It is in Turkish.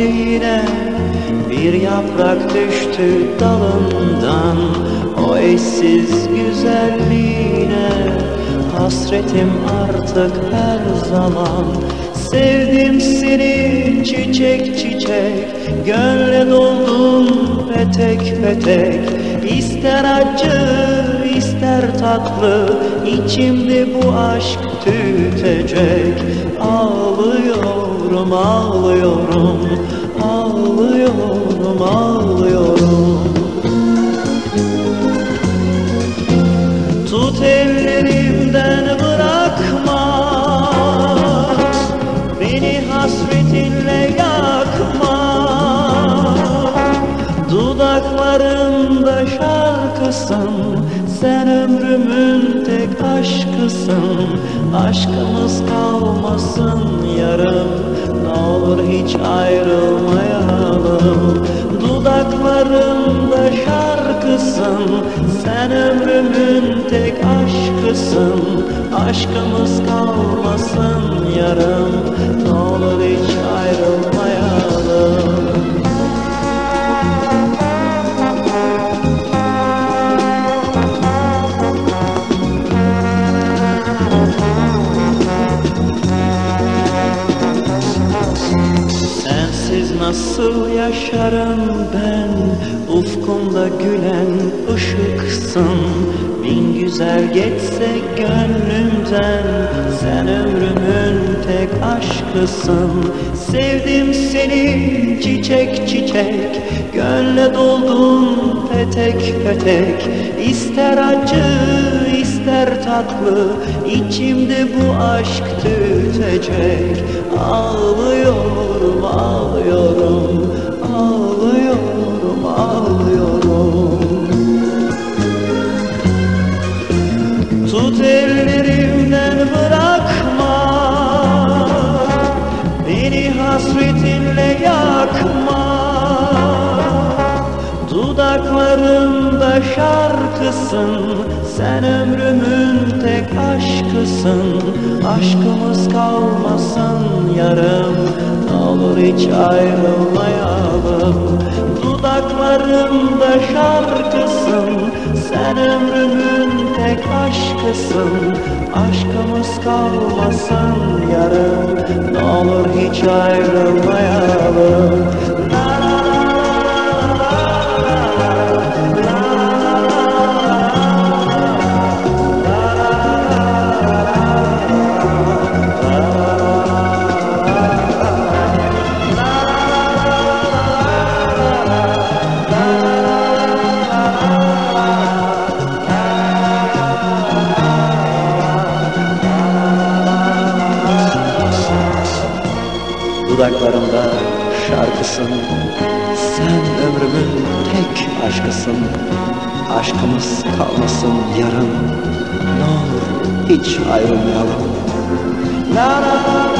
yine bir yaprak düştü dalından. O eşsiz güzelliğine hasretim artık her zaman. Sevdim seni çiçek çiçek, gönle doldum petek petek. İster acı ister tatlı, içimde bu aşk tütecek. Ağlıyorum ağlıyorum, ağlıyorum ağlıyorum. Tut ellerimden bırakma, beni hasretinle yakma. Dudaklarımda şarkısın, sen ömrümün tek aşkısın. Aşkımız kalmasın yarım, ne olur hiç ayrılmayalım. Dudaklarımda şarkısın, sen ömrümün tek aşkısın. Aşkımız kalmasın yarım, ne olur hiç ayrılmayalım. Nasıl yaşarım ben, ufkumda gülen ışıksın. Bin güzel geçse gönlümden, sen ömrümün tek aşkısın. Sevdim seni çiçek çiçek, gönle doldum petek petek. İster acı ister tatlı, içimde bu aşk tütecek. Ağlıyorum ağlıyorum, ağlıyorum ağlıyorum. Tut ellerimden bırakma, beni hasretinle yakma. Dudaklarımda şarkısın, sen ömrümün tek aşkısın. Aşkımız kalmasın yarım, ne olur hiç ayrılmayalım. Dudaklarımda şarkısın, sen ömrümün tek aşkısın. Aşkımız kalmasın yarım, ne olur hiç ayrılmayalım. Dudaklarımda şarkısın, sen ömrümün tek aşkısın. Aşkımız kalmasın yarım, ne olur hiç ayrılmayalım. La la la.